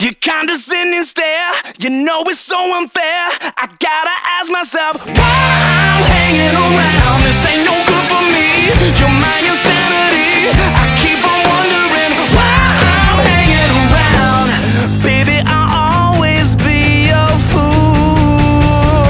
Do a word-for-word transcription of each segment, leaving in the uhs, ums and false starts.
Your condescending stare, you know it's so unfair. I gotta ask myself why I'm hanging around. This ain't no good for me. You're my insanity. I keep on wondering why I'm hanging around. Baby, I'll always be a fool.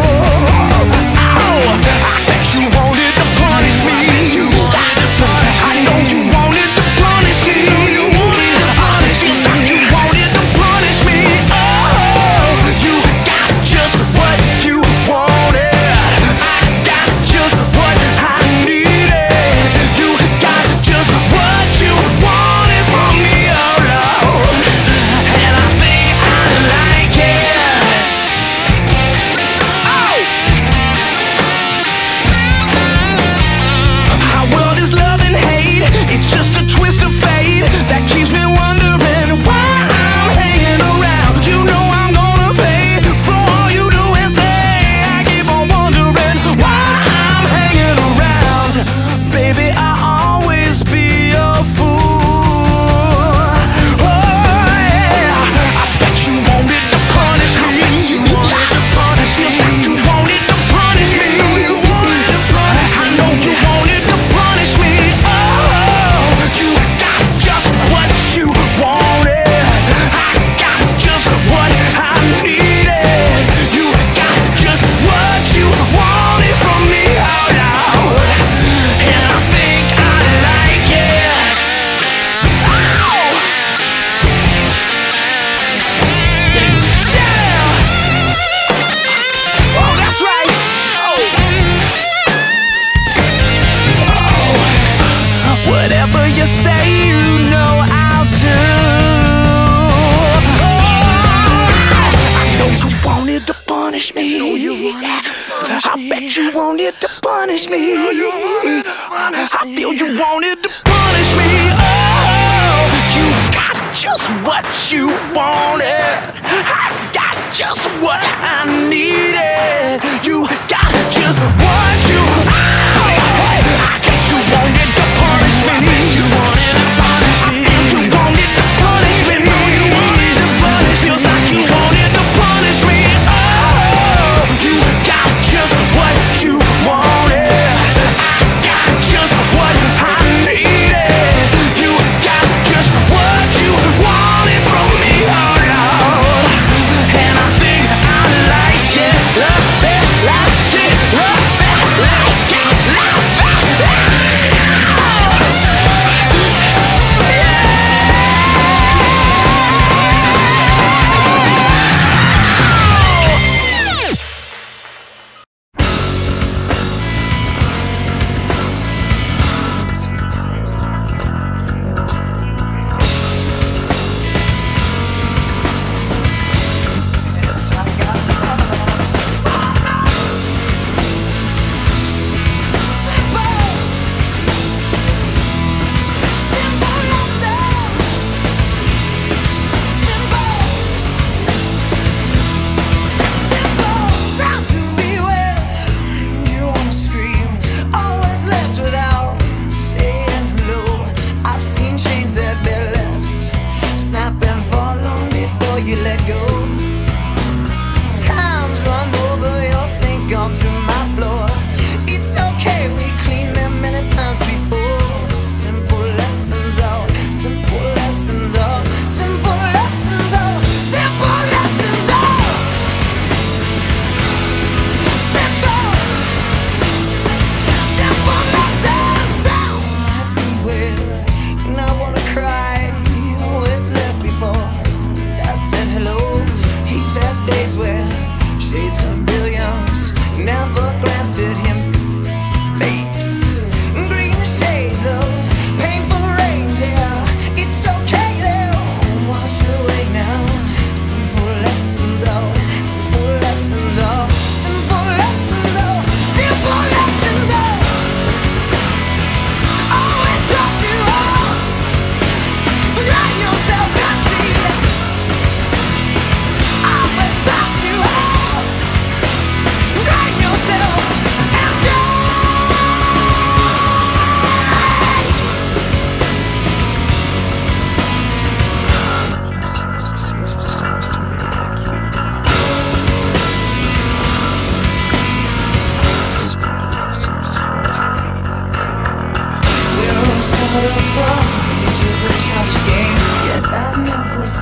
Oh, I bet you wanted to punish me. I bet you wanted to punish me. I know you wanted to punish me. You wanted to punish me. Feels like you wanted to punish me. Oh, you got just what you wanted. I got just what I needed. You got just what you wanted from me, oh Lord. And I think I like it. Oh, our world is love and hate. It's just a twist of fate that keeps me wondering why I'm hanging around. You know I'm gonna pay for all you do and say. I keep on wondering why I'm hanging around. Baby, I'll always be a fool. Oh yeah, I bet you wanted to punish me. I bet you wanted to punish me. Feels like you wanted to punish me. You wanted to punish me. I know you wanted to punish me. Oh, you got just what you wanted. I got just what I needed. You got just what you wanted from me, oh Lord. And I think I like it. Oh, yeah. Oh, that's right. Oh, oh. Whatever you say, you know I'll do. Oh, I know you wanted to punish me. I bet you wanted to punish me. I feel you wanted to punish me. Oh, you got just what you wanted. I got just what I needed. You got just what you. Oh, I guess you wanted to punish me. I bet you wanted to punish me. I feel you wanted to punish me. You wanted to punish me. Feels like you wanted to punish me. Oh, you got just what you wanted. I got just what I needed. You got just what you wanted from me, oh Lord. And I think I like it, love it, like it, love it, like it.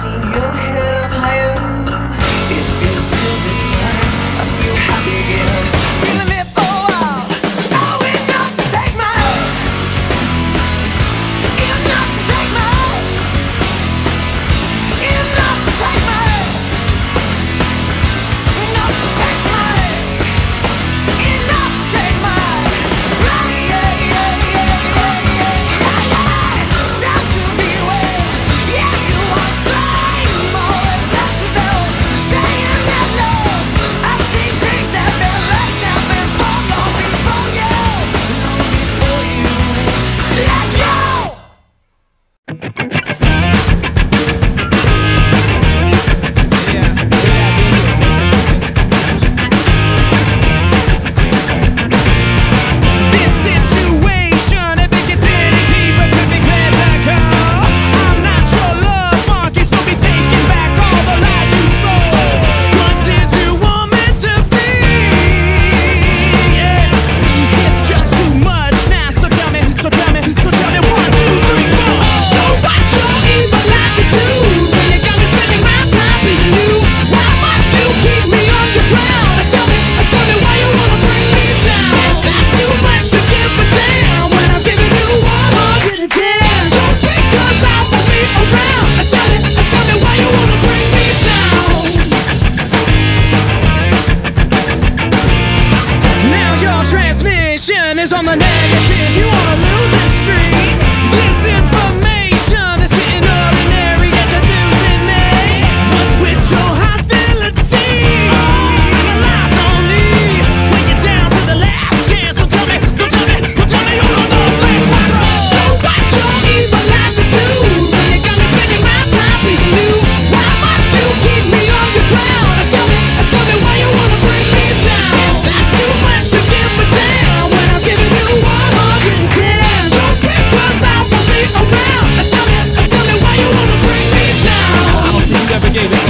see your head up higher. It feels real this time. I see you happy again. Feeling it for a while. Oh, enough to take my enough to take my enough to take my enough to take my enough to take my yeah, yeah, yeah, yeah, yeah, yeah. Sound to be well. Yeah, you are strong. Always left to go. Saying that love. I've seen dreams that been lost now before, long before you, long before you let go. This situation, if it gets any deeper, could be critical. I'm not your love monkey, so be taking back all the lies you sold. What did you want me to be? Yeah. It's just too much now, so tell me, so tell me, so tell me one, two, three, four. So what you even like to do? When you got me spending my time pleasing you, why must you keep me underground? Tell me, tell me why you wanna bring me down. Is that too much to give a damn when I'm giving you one hundred ten? Don't because I won't be around. Tell me, tell me why you wanna bring me down. Now your transmission is on the negative. You wanna lose the streak. This information is getting ordinary, yet you're losing me. What's with your hostility? All the lies on me. When you're down to the last chance, so tell me, so tell me, so tell me who don't know face my road. So what you even like to do? When you got me spending my time pleasing you, why must you keep me underground? Tell me, tell me why you wanna bring me down. Is that too much to give a damn when I'm giving you one hundred ten? Don't because I won't be around. Tell me, tell me why you wanna bring me down. I don't think you ever gave it